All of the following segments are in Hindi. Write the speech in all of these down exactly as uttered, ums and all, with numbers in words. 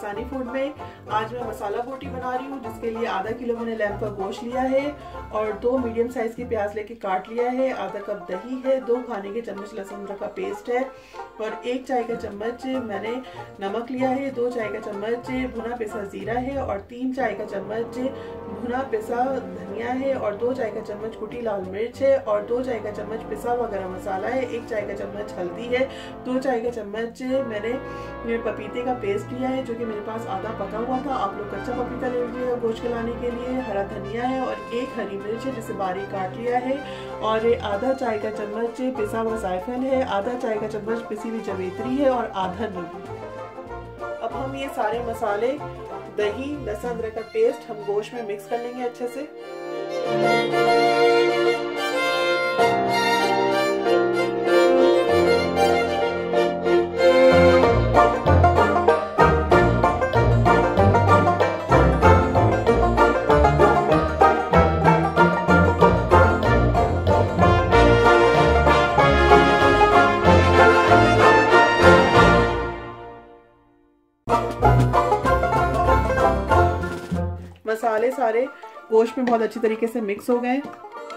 पाकिस्तानी फूड में। आज मैं मसाला बोटी बना रही हूँ, जिसके लिए आधा किलो मैंने लैम्प का गोश्त लिया है और दो मीडियम साइज की प्याज लेके काट लिया है। आधा कप दही है, दो खाने के चम्मच लहसुन अदरक का पेस्ट है और एक चाय का चम्मच मैंने नमक लिया है, दो चाय का चम्मच भुना पिसा जीरा है और तीन चाय का चम्मच भुना पिसा धनिया है और दो चाय का चम्मच कुटी लाल मिर्च है और दो चाय का चम्मच पिसा हुआ गरम मसाला है, एक चाय का चम्मच हल्दी है, दो चाय का चम्मच मैंने पपीते का पेस्ट लिया है जो कि मेरे पास आधा पका हुआ था। आप लोग कच्चा पपीता ले लीजिएगा गोश्त खिलाने के लिए। हरा धनिया है और एक हरी मिर्च है जिसे बारीक काट लिया है और आधा चाय का चम्मच पिसा हुआ जायफल है, आधा चाय का चम्मच पिसी हुई जवेत्री है और आधा नींबू। अब हम ये सारे मसाले, दही, लहसुन अदरक का पेस्ट हम गोश्त में मिक्स कर लेंगे अच्छे से। मसाले सारे गोश्त में बहुत अच्छी तरीके से मिक्स हो गए।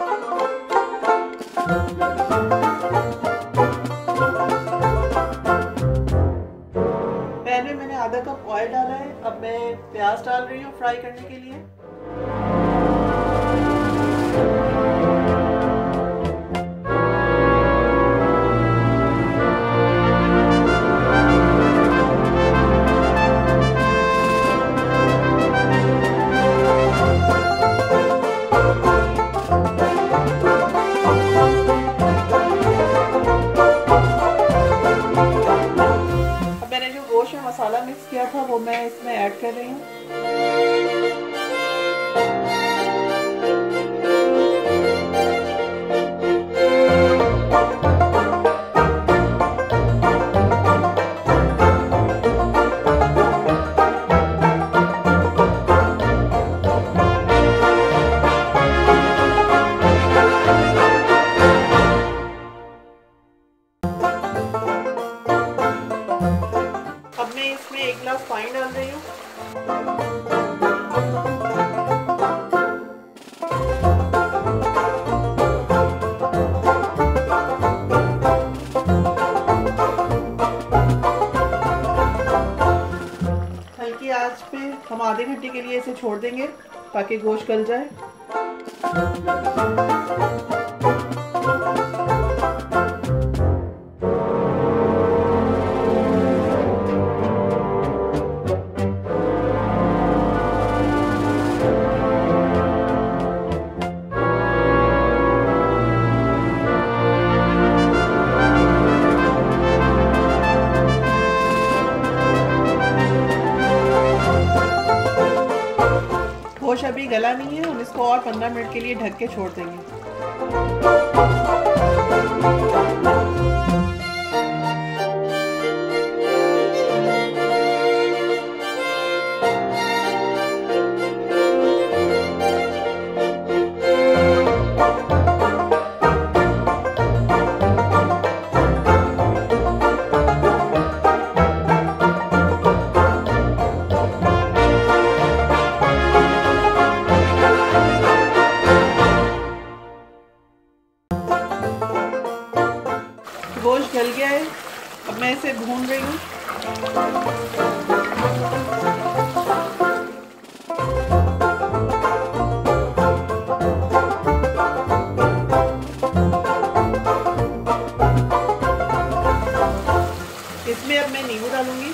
पैन में मैंने आधा कप ऑयल डाला है। अब मैं प्याज डाल रही हूँ फ्राई करने के लिए। मसाला मिक्स किया था वो मैं इसमें ऐड कर रही हूँ। इसमें एक गिलास पानी डाल रही हूँ। हल्की आंच पे हम आधे घंटे के लिए इसे छोड़ देंगे ताकि गोश्त गल जाए। गोश्त अभी गला नहीं है, हम इसको और पंद्रह मिनट के लिए ढक के छोड़ देंगे। गोश्त गल गया है, अब मैं इसे भून रही हूँ। इसमें अब मैं नींबू डालूंगी।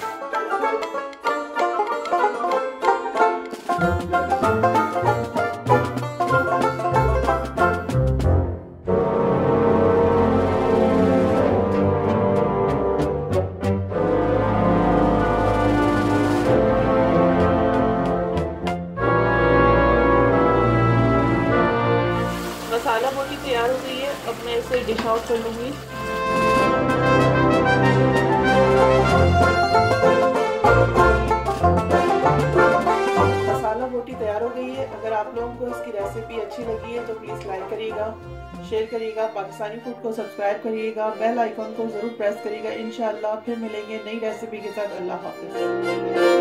मसाला बोटी तैयार हो गई है, अब मैं इसे डिश आउट कर लूँगी। मसाला बोटी तैयार हो गई है। अगर आप लोगों को इसकी रेसिपी अच्छी लगी है तो प्लीज़ लाइक करिएगा, शेयर करिएगा, पाकिस्तानी फूड को सब्सक्राइब करिएगा, बेल आइकॉन को ज़रूर प्रेस करिएगा। इंशाअल्लाह फिर मिलेंगे नई रेसिपी के साथ। अल्लाह हाफ़िज़।